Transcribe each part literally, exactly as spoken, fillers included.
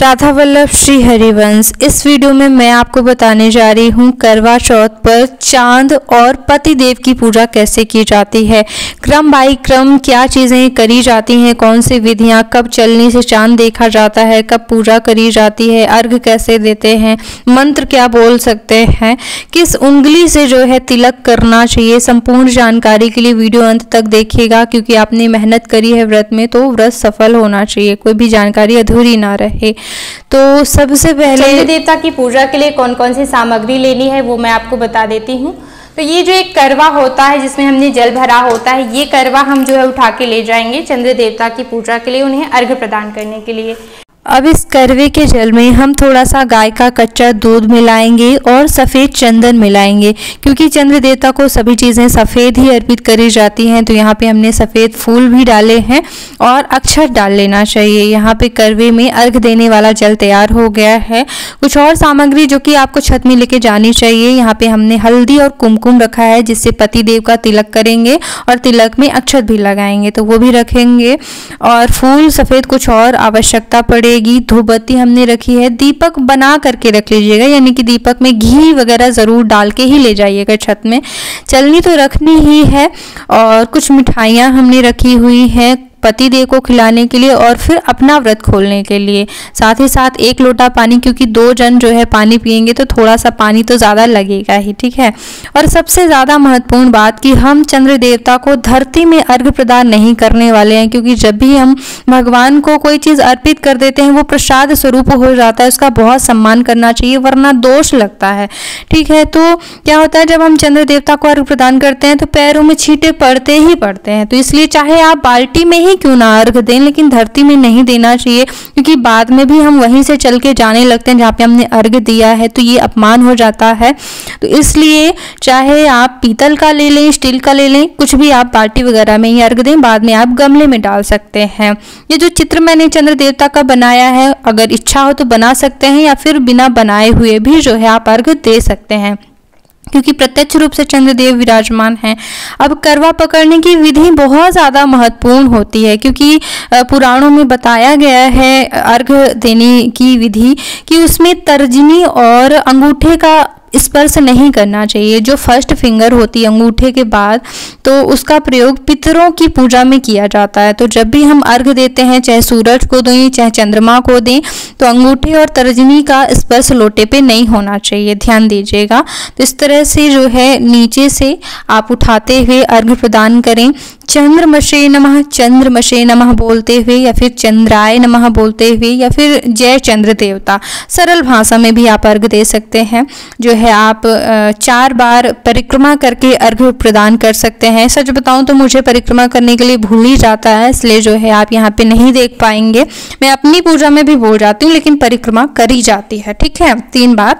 राधा वल्लभ श्री हरिवंश। इस वीडियो में मैं आपको बताने जा रही हूँ करवा चौथ पर चांद और पति देव की पूजा कैसे की जाती है। क्रम बाई क्रम क्या चीज़ें करी जाती हैं, कौन सी विधियाँ, कब चलने से चांद देखा जाता है, कब पूजा करी जाती है, अर्घ कैसे देते हैं, मंत्र क्या बोल सकते हैं, किस उंगली से जो है तिलक करना चाहिए। संपूर्ण जानकारी के लिए वीडियो अंत तक देखिएगा, क्योंकि आपने मेहनत करी है व्रत में तो व्रत सफल होना चाहिए, कोई भी जानकारी अधूरी ना रहे। तो सबसे पहले चंद्र देवता की पूजा के लिए कौन कौन सी सामग्री लेनी है वो मैं आपको बता देती हूँ। तो ये जो एक करवा होता है जिसमें हमने जल भरा होता है, ये करवा हम जो है उठा के ले जाएंगे चंद्र देवता की पूजा के लिए, उन्हें अर्घ्य प्रदान करने के लिए। अब इस करवे के जल में हम थोड़ा सा गाय का कच्चा दूध मिलाएंगे और सफ़ेद चंदन मिलाएंगे, क्योंकि चंद्र देवता को सभी चीज़ें सफ़ेद ही अर्पित करी जाती हैं। तो यहाँ पे हमने सफ़ेद फूल भी डाले हैं और अक्षत डाल लेना चाहिए। यहाँ पे करवे में अर्घ देने वाला जल तैयार हो गया है। कुछ और सामग्री जो कि आपको छत में लेके जानी चाहिए। यहाँ पे हमने हल्दी और कुमकुम रखा है, जिससे पति देव का तिलक करेंगे और तिलक में अक्षत भी लगाएंगे, तो वो भी रखेंगे। और फूल सफ़ेद कुछ और आवश्यकता पड़े। धूप बत्ती हमने रखी है। दीपक बना करके रख लीजिएगा, यानी कि दीपक में घी वगैरह ज़रूर डाल के ही ले जाइएगा छत में। चलनी तो रखनी ही है। और कुछ मिठाइयाँ हमने रखी हुई हैं पति देव को खिलाने के लिए और फिर अपना व्रत खोलने के लिए। साथ ही साथ एक लोटा पानी, क्योंकि दो जन जो है पानी पियेंगे तो थोड़ा सा पानी तो ज़्यादा लगेगा ही, ठीक है। और सबसे ज़्यादा महत्वपूर्ण बात कि हम चंद्र देवता को धरती में अर्घ्य प्रदान नहीं करने वाले हैं, क्योंकि जब भी हम भगवान को कोई चीज़ अर्पित कर देते हैं वो प्रसाद स्वरूप हो जाता है, उसका बहुत सम्मान करना चाहिए, वरना दोष लगता है, ठीक है। तो क्या होता है, जब हम चंद्र देवता को अर्घ्य प्रदान करते हैं तो पैरों में छींटे पड़ते ही पड़ते हैं। तो इसलिए चाहे आप बाल्टी में ही क्यों ना अर्घ दें, लेकिन धरती में नहीं देना चाहिए, क्योंकि बाद में भी हम वहीं से चल के जाने लगते हैं जहाँ पे हमने अर्घ दिया है, तो ये अपमान हो जाता है। तो इसलिए चाहे आप पीतल का ले लें, स्टील का ले लें, कुछ भी आप बाल्टी वगैरह में ही अर्घ दें, बाद में आप गमले में डाल सकते हैं। ये जो चित्र मैंने चंद्र देवता का बनाया है, अगर इच्छा हो तो बना सकते हैं, या फिर बिना बनाए हुए भी जो है आप अर्घ दे सकते हैं, क्योंकि प्रत्यक्ष रूप से चंद्रदेव विराजमान हैं। अब करवा पकड़ने की विधि बहुत ज़्यादा महत्वपूर्ण होती है, क्योंकि पुराणों में बताया गया है अर्घ देने की विधि कि उसमें तर्जनी और अंगूठे का स्पर्श नहीं करना चाहिए। जो फर्स्ट फिंगर होती है अंगूठे के बाद, तो उसका प्रयोग पितरों की पूजा में किया जाता है। तो जब भी हम अर्घ देते हैं, चाहे सूरज को दें चाहे चंद्रमा को दें, तो अंगूठे और तर्जनी का स्पर्श लोटे पे नहीं होना चाहिए, ध्यान दीजिएगा। तो इस तरह से जो है नीचे से आप उठाते हुए अर्घ प्रदान करें। चंद्रमसे नमः चंद्रमसे नमः बोलते हुए, या फिर चंद्राय नमः बोलते हुए, या फिर जय चंद्र देवता, सरल भाषा में भी आप अर्घ दे सकते हैं। जो है आप चार बार परिक्रमा करके अर्घ प्रदान कर सकते हैं। सच बताऊं तो मुझे परिक्रमा करने के लिए भूल ही जाता है, इसलिए जो है आप यहाँ पे नहीं देख पाएंगे। मैं अपनी पूजा में भी भूल जाती हूँ, लेकिन परिक्रमा करी जाती है, ठीक है, तीन बार।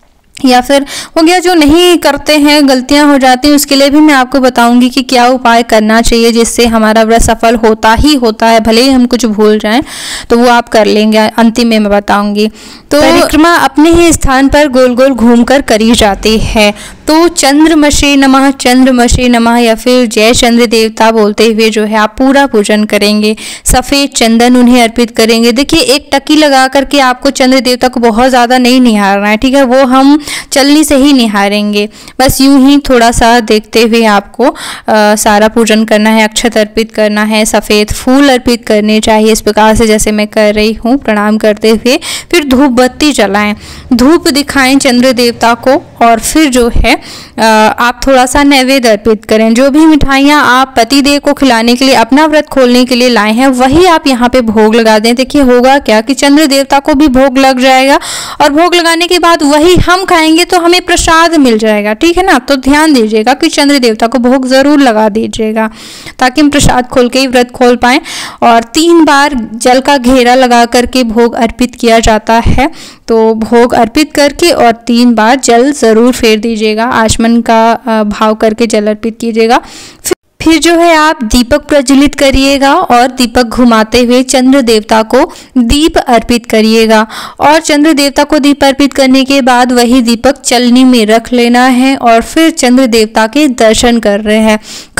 या फिर हो गया, जो नहीं करते हैं, गलतियां हो जाती हैं, उसके लिए भी मैं आपको बताऊंगी कि क्या उपाय करना चाहिए जिससे हमारा व्रत सफल होता ही होता है, भले ही हम कुछ भूल जाएं तो वो आप कर लेंगे, अंतिम में मैं बताऊंगी। तो परिक्रमा अपने ही स्थान पर गोल गोल घूमकर करी जाती है। तो चंद्रमसे नमः चंद्रमसे नमः या फिर जय चंद्र देवता बोलते हुए जो है आप पूरा पूजन करेंगे। सफ़ेद चंदन उन्हें अर्पित करेंगे। देखिए, एक टकी लगा करके आपको चंद्र देवता को बहुत ज़्यादा नहीं निहारना है, ठीक है, वो हम चलनी से ही निहारेंगे। बस यूं ही थोड़ा सा देखते हुए आपको आ, सारा पूजन करना है, अक्षत अर्पित करना है, सफ़ेद फूल अर्पित करने चाहिए, इस प्रकार से जैसे मैं कर रही हूँ, प्रणाम करते हुए। फिर धूप बत्ती जलाएं, धूप दिखाएं चंद्र देवता को, और फिर जो है आ, आप थोड़ा सा नैवेद्य अर्पित करें। जो भी मिठाइयाँ आप पति देव को खिलाने के लिए, अपना व्रत खोलने के लिए लाए हैं, वही आप यहाँ पे भोग लगा दें। देखिए, होगा क्या कि चंद्र देवता को भी भोग लग जाएगा, और भोग लगाने के बाद वही हम खाएंगे तो हमें प्रसाद मिल जाएगा, ठीक है ना। तो ध्यान दीजिएगा कि चंद्र देवता को भोग जरूर लगा दीजिएगा, ताकि हम प्रसाद खोल के ही व्रत खोल पाएं। और तीन बार जल का घेरा लगा करके भोग अर्पित किया जाता है। तो भोग अर्पित करके और तीन बार जल जरूर फेर दीजिएगा, आचमन का भाव करके जल अर्पित कीजिएगा। फिर जो है आप दीपक प्रज्वलित करिएगा और दीपक घुमाते हुए चंद्र देवता को दीप अर्पित करिएगा। और चंद्र देवता को दीप अर्पित करने के बाद वही दीपक चलनी में रख लेना है और फिर चंद्र देवता के दर्शन कर रहे हैं।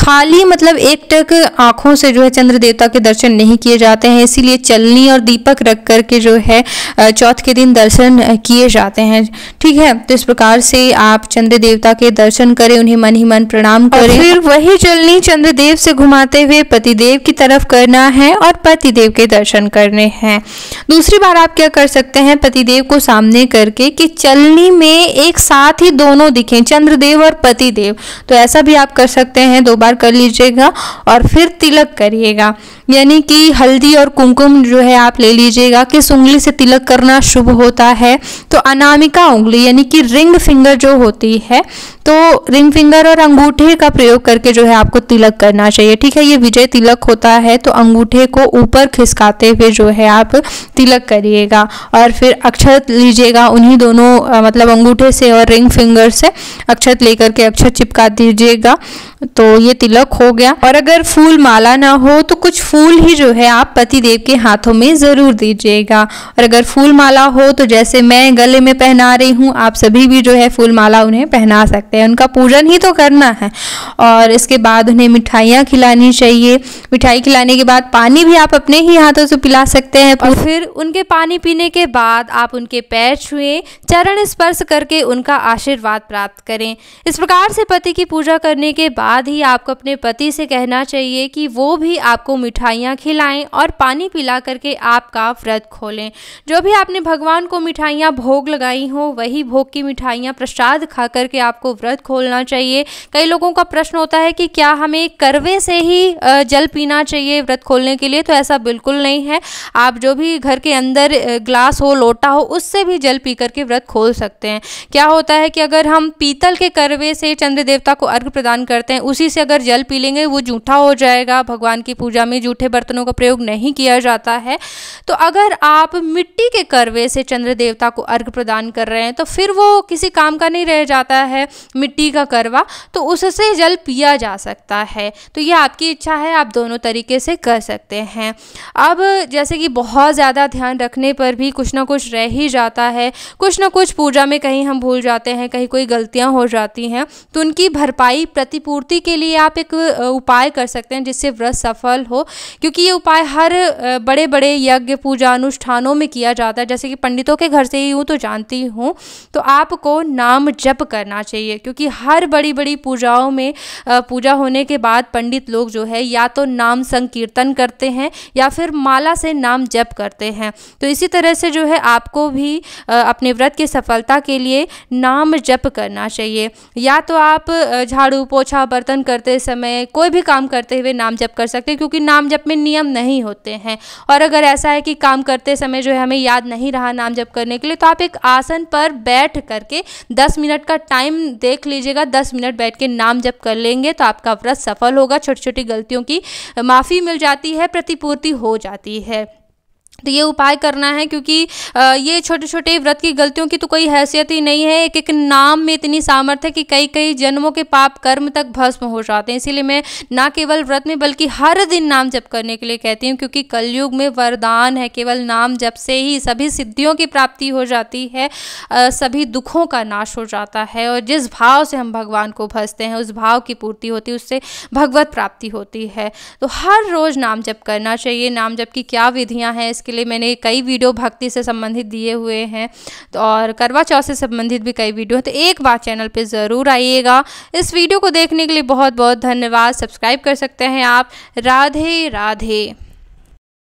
खाली मतलब एक टक आँखों से जो है चंद्र देवता के दर्शन नहीं किए जाते हैं, इसीलिए चलनी और दीपक रख करके जो है चौथ के दिन दर्शन किए जाते हैं। ठीक है, तो इस प्रकार से आप चंद्र देवता के दर्शन करें, उन्हें मन ही मन प्रणाम करें। फिर वही चलनी चंद्रदेव से घुमाते हुए पतिदेव की तरफ करना है और पतिदेव के दर्शन करने हैं। दूसरी बार आप क्या कर सकते हैं, पतिदेव को सामने करके कि चलनी में एक साथ ही दोनों दिखें, चंद्रदेव और पतिदेव, तो ऐसा भी आप कर सकते हैं। दो बार कर लीजिएगा और फिर तिलक करिएगा, यानी कि हल्दी और कुमकुम जो है आप ले लीजिएगा। किस उंगली से तिलक करना शुभ होता है, तो अनामिका उंगली यानी कि रिंग फिंगर जो होती है, तो रिंग फिंगर और अंगूठे का प्रयोग करके जो है आपको तिलक करना चाहिए। ठीक है, ये विजय तिलक होता है, तो अंगूठे को ऊपर खिसकाते हुए जो है आप तिलक करिएगा और फिर अक्षत लीजिएगा, उन्हीं दोनों मतलब अंगूठे से और रिंग फिंगर से अक्षत लेकर के अक्षत चिपका दीजिएगा, तो ये तिलक हो गया। और अगर फूल माला ना हो तो कुछ फूल ही जो है आप पतिदेव के हाथों में ज़रूर दीजिएगा, और अगर फूल माला हो तो जैसे मैं गले में पहना रही हूँ, आप सभी भी जो है फूल माला उन्हें पहना सकते हैं, उनका पूजन ही तो करना है। और इसके बाद उन्हें मिठाइयाँ खिलानी चाहिए। मिठाई खिलाने के बाद पानी भी आप अपने ही हाथों से पिला सकते हैं, और फिर उनके पानी पीने के बाद आप उनके पैर छुएं, चरण स्पर्श करके उनका आशीर्वाद प्राप्त करें। इस प्रकार से पति की पूजा करने के बाद ही आपको अपने पति से कहना चाहिए कि वो भी आपको मिठाइयाँ खिलाएं और पानी पिला करके आपका व्रत खोलें। जो भी आपने भगवान को मिठाइयाँ भोग लगाई हो, वही भोग की मिठाइयाँ प्रसाद खा करके आपको व्रत खोलना चाहिए। कई लोगों का प्रश्न होता है कि क्या हमें करवे से ही जल पीना चाहिए व्रत खोलने के लिए, तो ऐसा बिल्कुल नहीं है। आप जो भी घर के अंदर ग्लास हो, लोटा हो, उससे भी जल पी करके व्रत खोल सकते हैं। क्या होता है कि अगर हम पीतल के करवे से चंद्र देवता को अर्घ प्रदान करते हैं, उसी से अगर जल पी लेंगे वो जूठा हो जाएगा। भगवान की पूजा में जूठे बर्तनों का प्रयोग नहीं किया जाता है। तो अगर आप मिट्टी के करवे से चंद्र देवता को अर्घ प्रदान कर रहे हैं तो फिर वो किसी काम का नहीं रह जाता है, मिट्टी का करवा, तो उससे जल पिया जा सकता है। तो ये आपकी इच्छा है, आप दोनों तरीके से कर सकते हैं। अब जैसे कि बहुत ज़्यादा ध्यान रखने पर भी कुछ ना कुछ रह ही जाता है, कुछ ना कुछ पूजा में कहीं हम भूल जाते हैं, कहीं कोई गलतियां हो जाती हैं, तो उनकी भरपाई प्रतिपूर्ति के लिए आप एक उपाय कर सकते हैं जिससे व्रत सफल हो। क्योंकि ये उपाय हर बड़े बड़े यज्ञ पूजा अनुष्ठानों में किया जाता है, जैसे कि पंडितों के घर से ही हूँ तो जानती हूँ। तो आपको नाम जप करना चाहिए, क्योंकि हर बड़ी बड़ी पूजाओं में पूजा होने के बाद पंडित लोग जो है या तो नाम संकीर्तन करते हैं या फिर माला से नाम जप करते हैं। तो इसी तरह से जो है आपको भी अपने व्रत की सफलता के लिए नाम जप करना चाहिए। या तो आप झाड़ू पोछा बर्तन करते समय, कोई भी काम करते हुए नाम जप कर सकते हैं, क्योंकि नाम जप में नियम नहीं होते हैं। और अगर ऐसा है कि काम करते समय जो है हमें याद नहीं रहा नाम जप करने के लिए, तो आप एक आसन पर बैठ करके दस मिनट का टाइम देख लीजिएगा, दस मिनट बैठ के नाम जप कर लेंगे तो आपका व्रत सफल होगा। छोटी छोटी गलतियों की माफ़ी मिल जाती है, प्रतिपूर्ति हो जाती है। तो ये उपाय करना है, क्योंकि ये छोटे छोटे व्रत की गलतियों की तो कोई हैसियत ही नहीं है। एक एक नाम में इतनी सामर्थ्य है कि कई कई जन्मों के पाप कर्म तक भस्म हो जाते हैं। इसीलिए मैं ना केवल व्रत में बल्कि हर दिन नाम जप करने के लिए कहती हूँ, क्योंकि कलयुग में वरदान है, केवल नाम जप से ही सभी सिद्धियों की प्राप्ति हो जाती है, सभी दुखों का नाश हो जाता है, और जिस भाव से हम भगवान को भजते हैं उस भाव की पूर्ति होती है, उससे भगवत प्राप्ति होती है। तो हर रोज़ नाम जप करना चाहिए। नाम जप की क्या विधियाँ हैं इसके लिए मैंने कई वीडियो भक्ति से संबंधित दिए हुए हैं, तो और करवा चौथ से संबंधित भी कई वीडियो हैं, तो एक बार चैनल पे ज़रूर आइएगा। इस वीडियो को देखने के लिए बहुत बहुत धन्यवाद। सब्सक्राइब कर सकते हैं आप। राधे राधे।